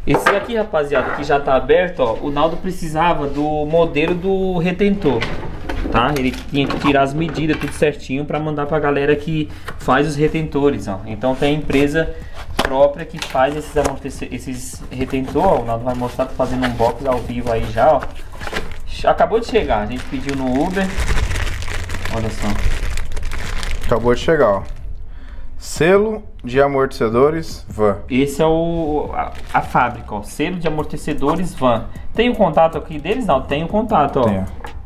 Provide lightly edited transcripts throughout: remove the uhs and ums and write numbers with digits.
Esse aqui, rapaziada, que já tá aberto, ó, o Naldo precisava do modelo do retentor, tá? Ele tinha que tirar as medidas tudo certinho para mandar pra galera que faz os retentores, ó. Então tem empresa própria que faz esses retentor, ó. O Naldo vai mostrar, tá fazendo um box ao vivo aí já, ó. Acabou de chegar, a gente pediu no Uber. Olha só. Acabou de chegar, ó. Selo de amortecedores Van. Esse é a fábrica, ó. Selo de amortecedores Van. Tem o contato aqui deles? Não, tem o contato, ó. Tem.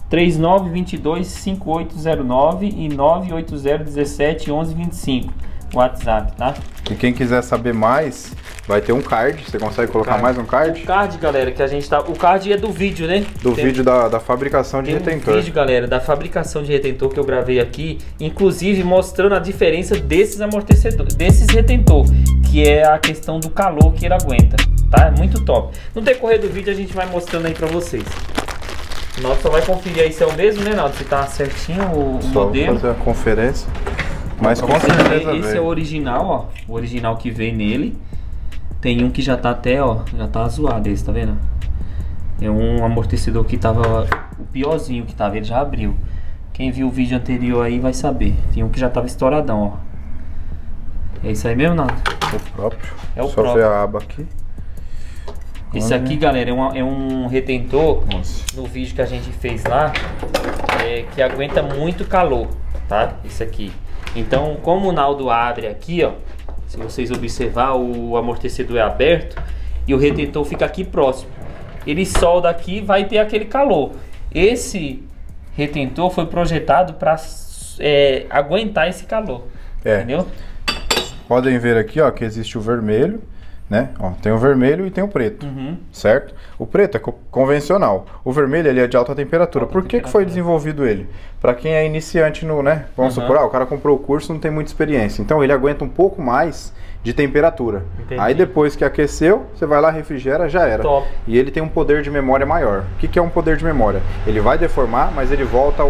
3922-5809 e 980171125. WhatsApp, tá? E quem quiser saber mais, vai ter um card. Você consegue colocar mais um card? O card, galera, que a gente tá... O card é do vídeo, né? Do vídeo da fabricação de retentor. Um vídeo, galera, da fabricação de retentor que eu gravei aqui, inclusive mostrando a diferença desses amortecedores, desses retentor, que é a questão do calor que ele aguenta, tá? É muito top. No decorrer do vídeo a gente vai mostrando aí pra vocês. O Naldo só vai conferir aí se é o mesmo, né, Naldo? Se tá certinho o modelo. Só fazer a conferência. Mas com certeza esse é o original, ó. O original que veio nele. Tem um que já tá até, ó. Já tá zoado esse, tá vendo? É um amortecedor que tava... O piorzinho que tava, ele já abriu. Quem viu o vídeo anterior aí vai saber. Tem um que já tava estouradão, ó. É isso aí mesmo, Naldo? O próprio. É o Só próprio. ver a aba aqui. Esse aqui, galera, é um retentor. Nossa. No vídeo que a gente fez lá, que aguenta muito calor, tá? Esse aqui. Então, como o Naldo abre aqui, ó, se vocês observar, o amortecedor é aberto e o retentor fica aqui próximo. Ele solda aqui, vai ter aquele calor. Esse retentor foi projetado para aguentar esse calor, entendeu? Podem ver aqui, ó, que existe o vermelho, né? Ó, tem o vermelho e tem o preto, certo? O preto é convencional. O vermelho ele é de alta temperatura. Por que foi desenvolvido ele? Para quem é iniciante no, né? Vamos supor, o cara comprou o curso, não tem muita experiência. Então ele aguenta um pouco mais de temperatura. Entendi. Aí depois que aqueceu, você vai lá, refrigera, já era. Top. E ele tem um poder de memória maior. O que é um poder de memória? Ele vai deformar, mas ele volta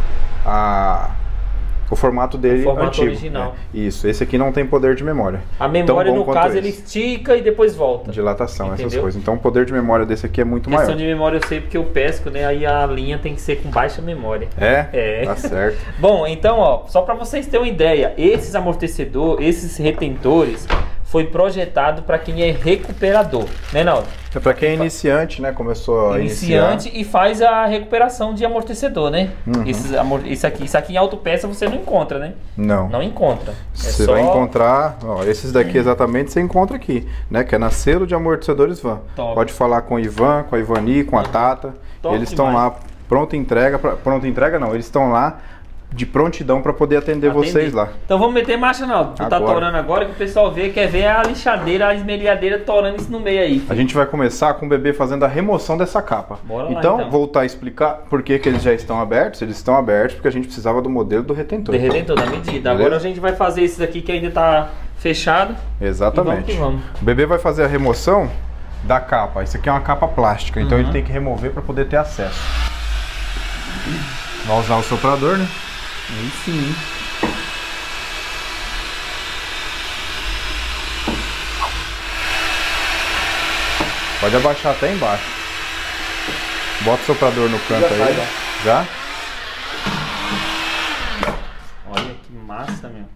o formato dele antigo. Original. Isso, esse aqui não tem poder de memória. A memória, no caso, ele estica e depois volta. Dilatação, entendeu? Essas coisas. Então o poder de memória desse aqui é muito maior. Questão de memória eu sei porque eu pesco, né? Aí a linha tem que ser com baixa memória. Tá certo. Bom, então, ó, só para vocês terem uma ideia, esses amortecedores, esses retentores, foi projetado para quem é recuperador, né, Naldo? É para quem é iniciante, né? Começou a iniciante e faz a recuperação de amortecedor, né? Isso aqui em autopeça você não encontra, né? Não. Não encontra. Você vai encontrar, ó, esses daqui exatamente você encontra aqui, né? Que é na Selo de Amortecedores Van. Top. Pode falar com o Ivan, com a Ivani, com a Tata. Top. Eles estão lá, pronta entrega não, eles estão lá de prontidão para poder atender vocês lá. Então vamos meter marcha, não. Tu tá torando agora que o pessoal quer ver a lixadeira, a esmerilhadeira torando isso no meio aí. A gente vai começar com o bebê fazendo a remoção dessa capa. Bora lá, então, voltar a explicar por que eles já estão abertos. Eles estão abertos porque a gente precisava do modelo do retentor. Do retentor, da medida. Beleza? Agora a gente vai fazer esse daqui que ainda tá fechado. Exatamente. Vamos. O bebê vai fazer a remoção da capa. Isso aqui é uma capa plástica, então ele tem que remover para poder ter acesso. Vai usar o soprador, né? Aí sim. Pode abaixar até embaixo. Bota o soprador no canto aí. Já? Olha que massa, meu.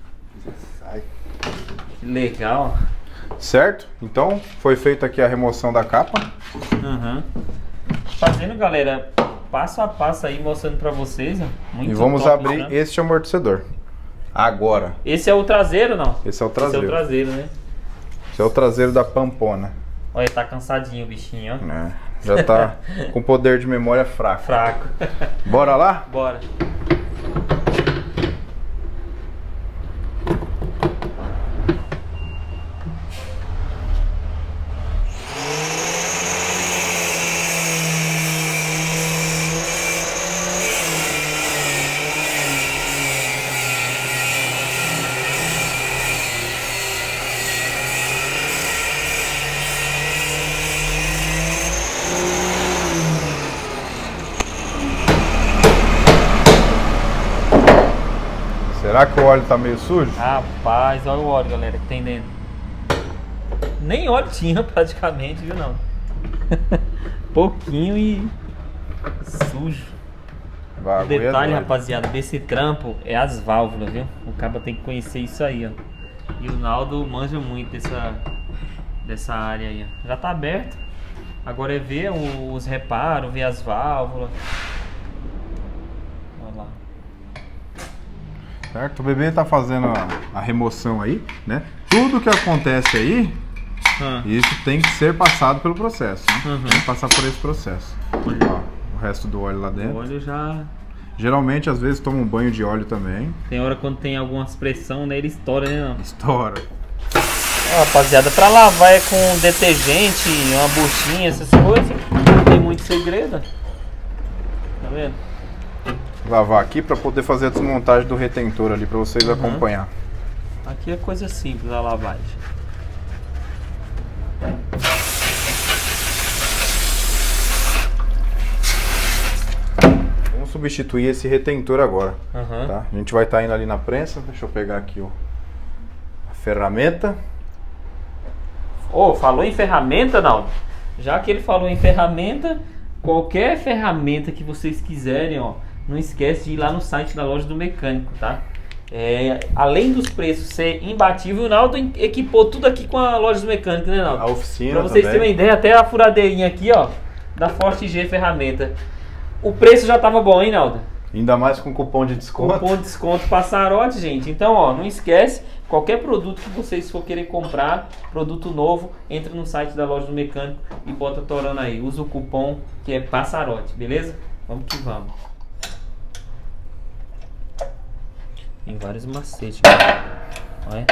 Que legal. Certo? Então, foi feita aqui a remoção da capa. Fazendo, galera, passo a passo aí, mostrando pra vocês, ó. Muito e vamos top, abrir, né, este amortecedor. Agora. Esse é o traseiro, não? Esse é o traseiro. Esse é o traseiro, né? Esse é o traseiro da Pampona. Olha, tá cansadinho o bichinho, ó. Já tá com poder de memória fraco. Fraco. Bora lá? Bora. Será que o óleo tá meio sujo? Rapaz, olha o óleo, galera, que tem dentro. Nem óleo tinha praticamente, viu não? Pouquinho e sujo. O detalhe, rapaziada, desse trampo é as válvulas, viu? O cara tem que conhecer isso aí, ó. E o Naldo manja muito dessa área aí, ó. Já tá aberto. Agora é ver os reparos, ver as válvulas. Olha lá. Certo? O bebê tá fazendo a remoção aí, né? Tudo que acontece aí, isso tem que ser passado pelo processo, né? Tem que passar por esse processo. Ó, o resto do óleo lá dentro. O óleo já... Geralmente, às vezes, toma um banho de óleo também. Tem hora quando tem algumas pressão, né? Ele estoura, né? Não? Estoura. Ó, rapaziada, pra lavar é com detergente, uma buchinha, essas coisas. Não tem muito segredo. Tá vendo? Lavar aqui pra poder fazer a desmontagem do retentor ali, pra vocês acompanhar. Aqui é coisa simples a lavagem. Vamos substituir esse retentor agora. Tá? A gente vai estar indo ali na prensa. Deixa eu pegar aqui a ferramenta. Falou em ferramenta, Naldo? Já que ele falou em ferramenta, qualquer ferramenta que vocês quiserem, ó, não esquece de ir lá no site da Loja do Mecânico, tá? Além dos preços ser imbatível, o Naldo equipou tudo aqui com a Loja do Mecânico, né, Naldo? A oficina pra vocês terem uma ideia, até a furadeirinha aqui, ó, da Forte G Ferramenta. O preço já tava bom, hein, Naldo? Ainda mais com cupom de desconto. Cupom de desconto Passarote, gente. Então, ó, não esquece, qualquer produto que vocês for querer comprar, produto novo, entra no site da Loja do Mecânico e bota torando aí. Usa o cupom que é Passarote, beleza? Vamos que vamos. Tem vários macetes. Olha.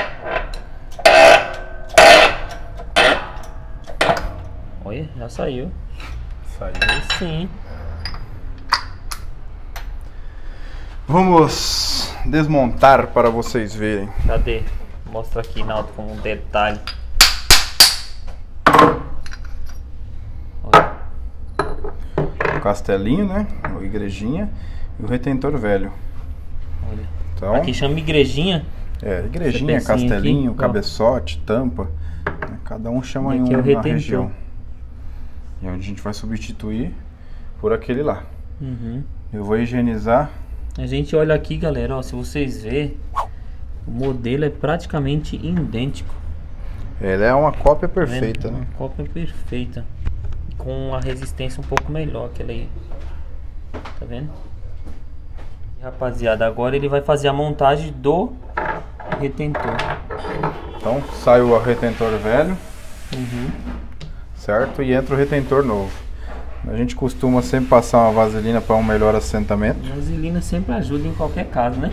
Olha, já saiu. Saiu. Sim. Vamos desmontar para vocês verem. Cadê? Mostra aqui, Naldo, com um detalhe. Olha. O castelinho, né? A igrejinha e o retentor velho. Olha. Então, aqui chama igrejinha. Igrejinha, castelinho, aqui, cabeçote, tampa. Cada um chama em uma região. E onde a gente vai substituir por aquele lá. Eu vou higienizar. A gente olha aqui, galera, ó, se vocês verem, o modelo é praticamente idêntico. Ele é uma cópia perfeita, né? Uma cópia perfeita. Com a resistência um pouco melhor que ela aí. Tá vendo? E, rapaziada, agora ele vai fazer a montagem do retentor. Então, sai o retentor velho. Certo? E entra o retentor novo. A gente costuma sempre passar uma vaselina para um melhor assentamento. Vaselina sempre ajuda em qualquer caso, né?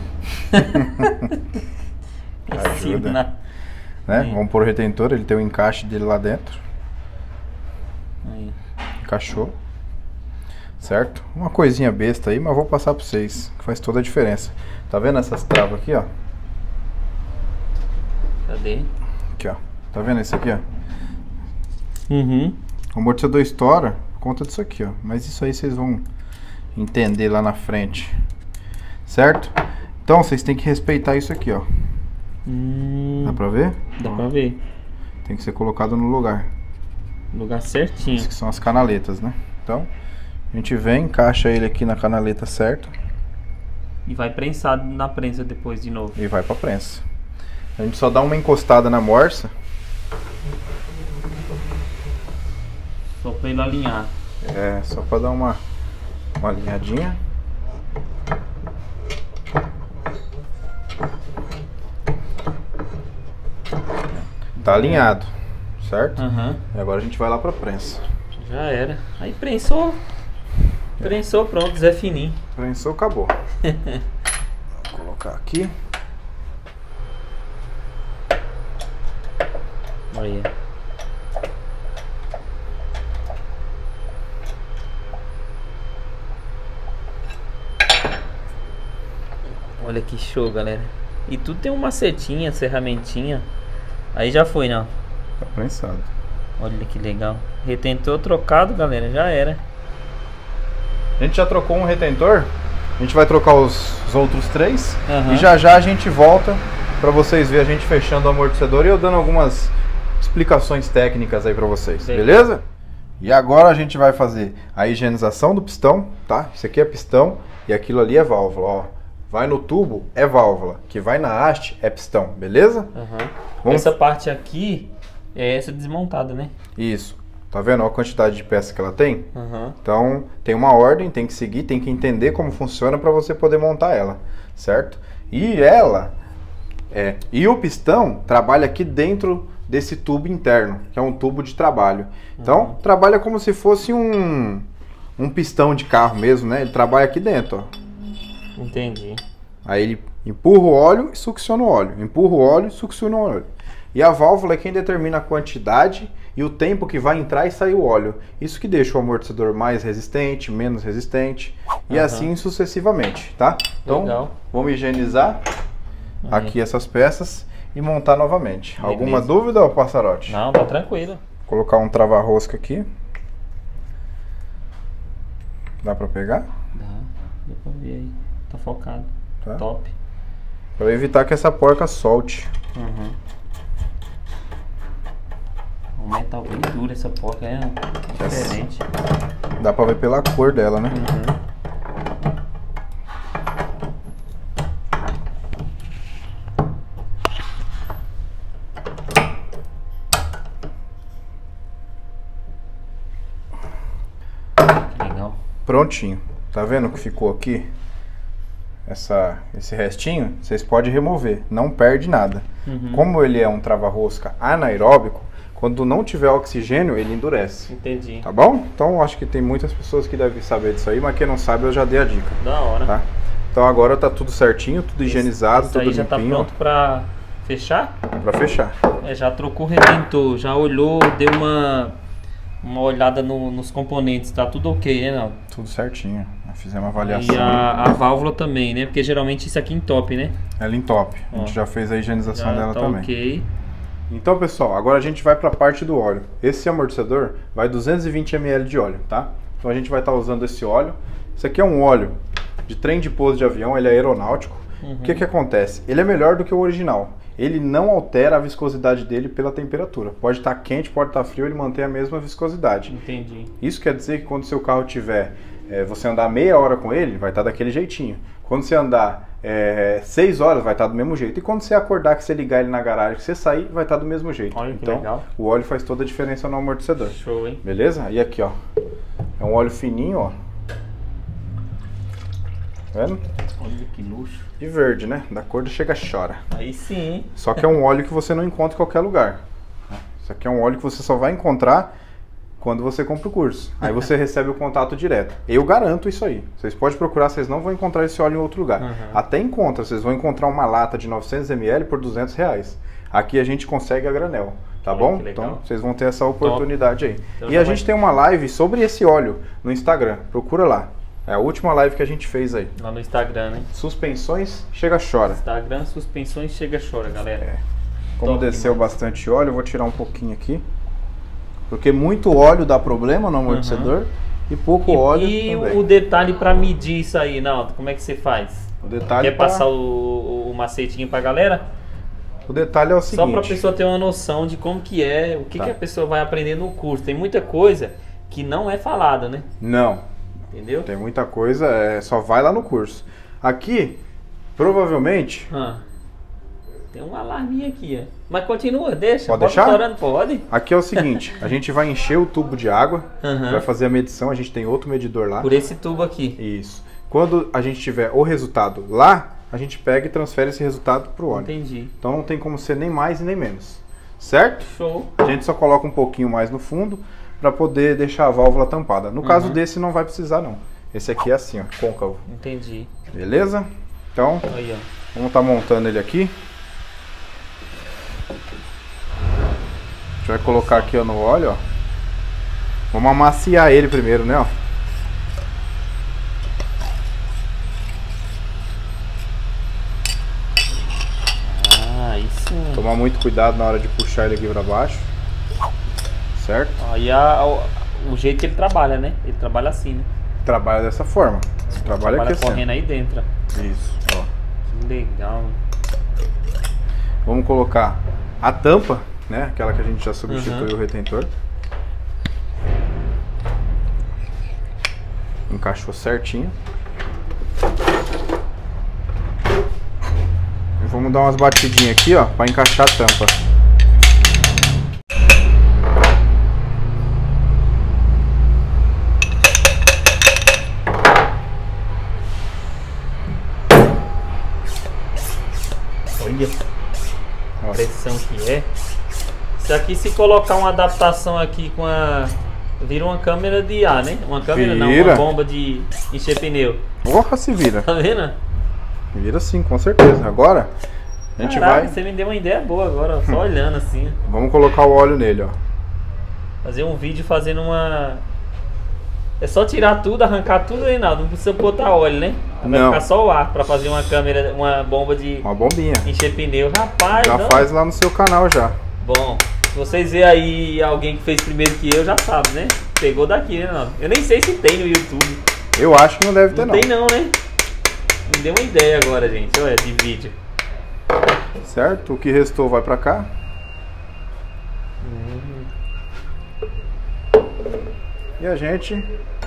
Ajuda. Né? Vamos pôr o retentor, ele tem o encaixe dele lá dentro. Aí. Encaixou. Certo? Uma coisinha besta aí, mas vou passar para vocês, que faz toda a diferença. Tá vendo essas travas aqui, ó? Cadê? Aqui, ó. Tá vendo esse aqui, ó? O amortecedor estoura por conta disso aqui, ó. Mas isso aí vocês vão entender lá na frente. Certo? Então vocês têm que respeitar isso aqui, ó. Dá pra ver? Dá pra ver. Tem que ser colocado no lugar. Lugar certinho. Isso que são as canaletas, né? Então, a gente vem, encaixa ele aqui na canaleta certa. E vai prensado na prensa depois de novo. E vai pra prensa. A gente só dá uma encostada na morsa. Só pra ele alinhar. Só pra dar uma alinhadinha. Tá alinhado, certo? E agora a gente vai lá pra prensa. Já era. Aí prensou. Prensou, pronto, Zé Fininho. Prensou, acabou. Vou colocar aqui. Aí. Olha que show, galera. E tudo tem uma macetinha, ferramentinha. Aí já foi, não? Tá prensado. Olha que legal. Retentor trocado, galera, já era. A gente já trocou um retentor. A gente vai trocar os outros 3. Uhum. E já já a gente volta pra vocês verem a gente fechando o amortecedor e eu dando algumas explicações técnicas aí pra vocês, beleza? E agora a gente vai fazer a higienização do pistão, tá? Isso aqui é pistão e aquilo ali é válvula, ó. Vai no tubo é válvula, que vai na haste é pistão, beleza? Essa parte aqui é essa desmontada, né? Isso. Tá vendo a quantidade de peças que ela tem? Então, tem uma ordem, tem que seguir, tem que entender como funciona para você poder montar ela, certo? E o pistão trabalha aqui dentro desse tubo interno, que é um tubo de trabalho. Então, trabalha como se fosse um pistão de carro mesmo, né? Ele trabalha aqui dentro, ó. Entendi. Aí ele empurra o óleo e succiona o óleo. Empurra o óleo e succiona o óleo. E a válvula é quem determina a quantidade e o tempo que vai entrar e sair o óleo. Isso que deixa o amortecedor mais resistente, menos resistente e assim sucessivamente, tá? Então, legal. Vamos higienizar aqui essas peças e montar novamente. Beleza. Alguma dúvida, ô Passarotti? Não, tá tranquilo. Vou colocar um trava-rosca aqui. Dá pra pegar? Dá pra ver aí. Tá focado. Tá. Top. Pra evitar que essa porca solte. Um metal bem duro essa porca, é diferente. Dá pra ver pela cor dela, né? Que legal. Prontinho. Tá vendo que ficou aqui? Esse restinho, vocês podem remover. Não perde nada. Como ele é um trava-rosca anaeróbico, quando não tiver oxigênio, ele endurece. Entendi. Tá bom? Então acho que tem muitas pessoas que devem saber disso aí, mas quem não sabe eu já dei a dica. Da hora. Tá? Então agora tá tudo certinho, tudo higienizado, Isso tudo aí já limpinho. tá pronto pra fechar? Pra fechar. Já trocou o retentor, já olhou, deu uma olhada nos componentes, tá tudo ok, né, Naldo? Tudo certinho. Fizemos uma avaliação. E a válvula também, né? Porque geralmente isso aqui entope, né? Ela entope. A gente já fez a higienização dela tá também. Ok. Então, pessoal, agora a gente vai para a parte do óleo. Esse amortecedor vai 220 ml de óleo, tá? Então a gente vai estar usando esse óleo. Isso aqui é um óleo de trem de pouso de avião, ele é aeronáutico. O que acontece? Ele é melhor do que o original. Ele não altera a viscosidade dele pela temperatura. Pode estar quente, pode estar frio, ele mantém a mesma viscosidade. Entendi. Isso quer dizer que quando seu carro tiver, você andar meia hora com ele, vai estar daquele jeitinho. Quando você andar 6 horas, vai estar do mesmo jeito. E quando você acordar, que você ligar ele na garagem, que você sair, vai estar do mesmo jeito. Olha que então, legal. O óleo faz toda a diferença no amortecedor. Show, hein? Beleza? E aqui, ó. É um óleo fininho, ó. Tá vendo? Olha que luxo. E verde, né? Da cor do Chega Chora. Aí sim. Só que é um óleo que você não encontra em qualquer lugar. Isso aqui é um óleo que você só vai encontrar quando você compra o curso. Aí você recebe o contato direto. Eu garanto isso aí. Vocês podem procurar, vocês não vão encontrar esse óleo em outro lugar. Até encontra, vocês vão encontrar uma lata de 900 ml por R$200. Aqui a gente consegue a granel. Tá bom? Então vocês vão ter essa oportunidade aí. Então, e a gente tem uma live sobre esse óleo no Instagram. Procura lá. É a última live que a gente fez aí. Lá no Instagram, né? Suspensões Chega Chora. Instagram, suspensões Chega Chora, galera. Como Top desceu demais. bastante óleo, eu vou tirar um pouquinho aqui. Porque muito óleo dá problema no amortecedor e pouco óleo também. O detalhe para medir isso aí, Naldo, como é que você faz? O detalhe Quer passar o macetinho pra galera? O detalhe é o seguinte. Só pra pessoa ter uma noção de como que é, o que a pessoa vai aprender no curso. Tem muita coisa que não é falada, né? Não. Entendeu? Tem muita coisa, só vai lá no curso. Aqui, provavelmente... Tem um alarminho aqui, ó. Mas continua, deixa. Pode deixar? Estourando, pode. Aqui é o seguinte, a gente vai encher o tubo de água, vai fazer a medição, a gente tem outro medidor lá. Por esse tubo aqui. Isso. Quando a gente tiver o resultado lá, a gente pega e transfere esse resultado pro óleo. Entendi. Então não tem como ser nem mais e nem menos. Certo? Show. A gente só coloca um pouquinho mais no fundo para poder deixar a válvula tampada. No caso desse não vai precisar não. Esse aqui é assim, ó, côncavo. Entendi. Beleza? Então, aí, ó. Vamos estar montando ele aqui. A gente vai colocar aqui, ó, no óleo, ó. Vamos amaciar ele primeiro, né, ó. Aí sim. Tomar muito cuidado na hora de puxar ele aqui pra baixo. Certo? Aí o jeito que ele trabalha, né? Ele trabalha assim, né? Trabalha dessa forma. Trabalha aqui assim. Correndo aí dentro. Isso, ó. Que legal. Vamos colocar a tampa né? Aquela que a gente já substituiu o retentor. Encaixou certinho. E vamos dar umas batidinhas aqui, ó, para encaixar a tampa. Olha a pressão que é. Isso aqui, se colocar uma adaptação aqui com a... Vira uma câmera de ar, né? Uma câmera não, uma bomba de encher pneu. Porra, se vira. Tá vendo? Vira sim, com certeza. Agora a gente vai... Você me deu uma ideia boa agora, ó, só olhando assim. Vamos colocar o óleo nele, ó. Fazer um vídeo fazendo uma... É só tirar tudo, arrancar tudo, Reinaldo. Não precisa botar óleo, né? Vai ficar só o ar pra fazer uma câmera, uma bomba de... Uma bombinha. Encher pneu. Rapaz, já não. Faz lá no seu canal já. Bom, se vocês verem aí alguém que fez primeiro que eu, já sabe, né? Pegou daqui, né, não? Eu nem sei se tem no YouTube. Eu acho que não deve ter, não. Não tem não, né? Me deu uma ideia agora, gente. Olha, de vídeo. Certo? O que restou vai pra cá. E a gente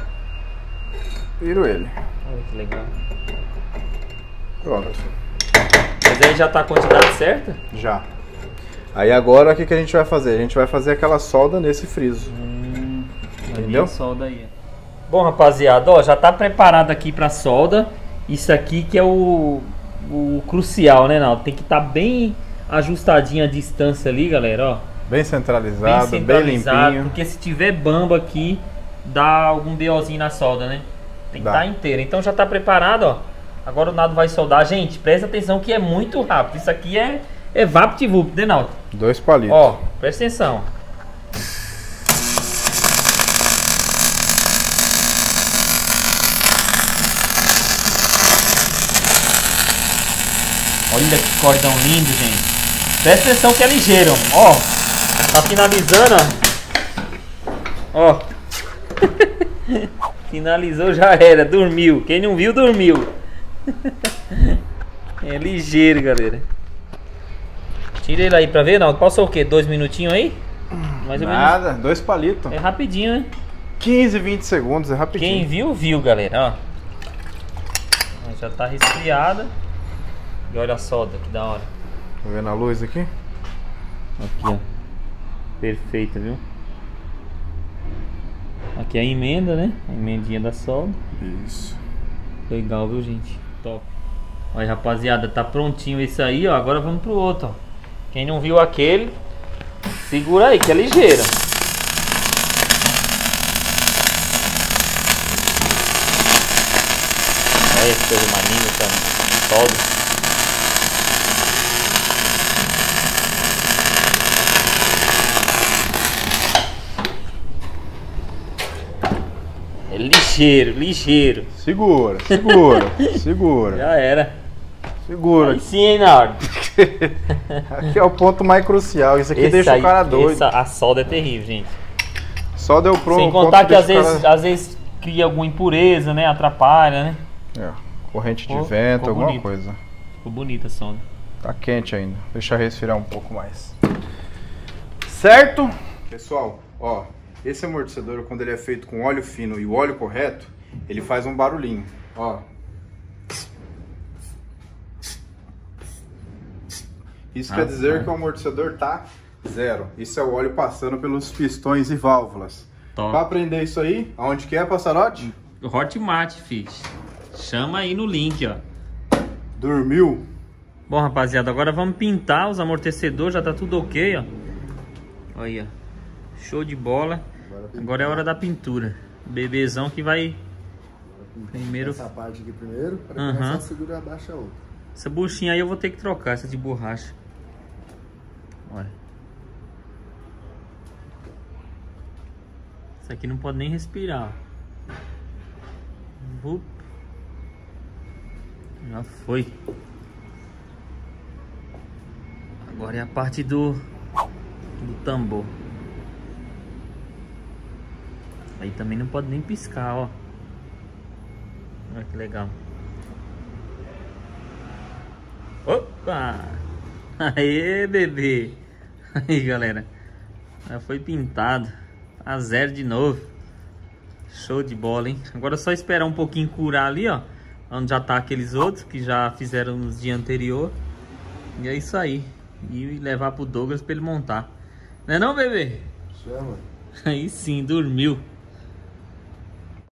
vira ele. Olha que legal. Pronto. Mas aí já tá a quantidade certa? Já. Aí agora o que a gente vai fazer? A gente vai fazer aquela solda nesse friso. Entendeu? Solda aí. Bom, rapaziada, ó, já tá preparado aqui pra solda. Isso aqui que é o crucial, né, Naldo? Tem que estar bem ajustadinha a distância ali, galera, ó. Bem centralizado, bem limpinho. Porque se tiver bamba aqui, dá algum BOzinho na solda, né? Tem que estar inteira. Então já tá preparado, ó. Agora o Naldo vai soldar. Gente, presta atenção que é muito rápido. Isso aqui é VaptVup, né, Naldo? 2 palitos. Ó, presta atenção. Olha que cordão lindo, gente. Presta atenção que é ligeiro. Ó, tá finalizando, ó. Ó. Finalizou, já era. Dormiu. Quem não viu, dormiu. É ligeiro, galera. Tira ele aí pra ver, não. Passou o quê? 2 minutinhos aí? Mais ou menos. Nada, 2 palitos. É rapidinho, né? 15, 20 segundos, é rapidinho. Quem viu, viu, galera. Ó. Já tá resfriada. E olha a solda, que da hora. Tá vendo a luz aqui? Aqui, ó. Perfeita, viu? Aqui é a emenda, né? A emendinha da solda. Isso. Legal, viu, gente? Top. Olha, rapaziada, tá prontinho esse aí, ó. Agora vamos pro outro, ó. Quem não viu aquele, segura aí, que é ligeira. Olha que coisa mais linda, essa solda. É ligeiro, ligeiro. Segura, segura, segura. Já era. Segura. Aí sim, hein, Naldo? Aqui é o ponto mais crucial. Isso aqui deixa o cara doido. A solda é terrível, gente. Só deu pronto. Sem contar que às vezes cria alguma impureza, né? Atrapalha, né? É, corrente de vento, alguma bonito. coisa. Ficou bonita a solda. Tá quente ainda. Deixa resfriar um pouco mais. Certo? Pessoal, ó. Esse amortecedor, quando ele é feito com óleo fino e o óleo correto, ele faz um barulhinho, ó. Isso quer dizer que o amortecedor tá zero. Isso é o óleo passando pelos pistões e válvulas. Para aprender isso aí, aonde que é, Passarote? Hotmart, fiz. Chama aí no link, ó. Dormiu? Bom, rapaziada, agora vamos pintar os amortecedores, já tá tudo ok, ó. Olha, show de bola. Agora é a hora da pintura. Bebezão que vai primeiro... Essa parte aqui primeiro, para começar a segurar abaixo a outra. Essa buchinha aí eu vou ter que trocar, essa de borracha. Olha. Isso aqui não pode nem respirar. Já foi. Agora é a parte do tambor. Aí também não pode nem piscar, ó. Olha que legal. Opa! Aê, bebê! Aí, galera. Já foi pintado. A zero de novo. Show de bola, hein? Agora é só esperar um pouquinho curar ali, ó. Onde já tá aqueles outros que já fizeram nos dias anterior. E é isso aí. E levar pro Douglas pra ele montar. Não é não, bebê? Chama. Aí sim, dormiu.